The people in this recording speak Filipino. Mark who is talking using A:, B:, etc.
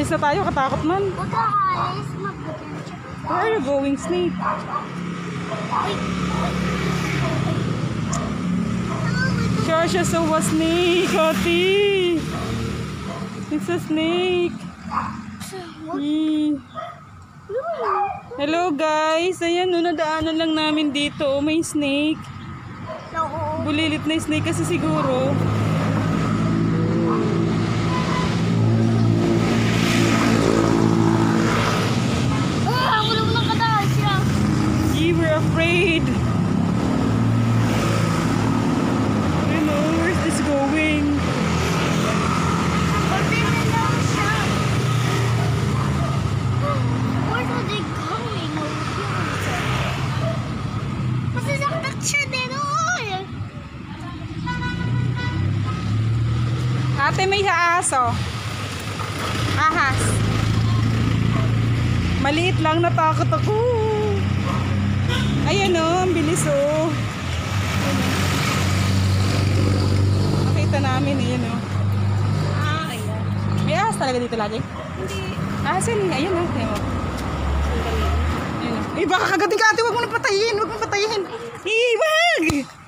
A: na tayo, katakot man.
B: Huwag ka alis, magbigyan.
A: Where are you going, snake? Shasha saw a snake, Ati. It's a snake. Hello guys, ayan, nadaanan lang namin dito. May snake. Bulilit na snake kasi siguro. We were afraid. I don't know, where's this going?
B: Where are they going? Masasaktak siya din.
A: Ate, may aso. Ahas. Maliit lang, natakot ako. Ayan o, ang bilis o. Nakita namin, ayan o.
B: Ayan.
A: May ahas talaga dito lagi?
B: Hindi.
A: Ahasin, ayan o. Ayan o. Eh, baka kagating ka ate, huwag mo na patayin. Huwag mo patayin. Eh, wag!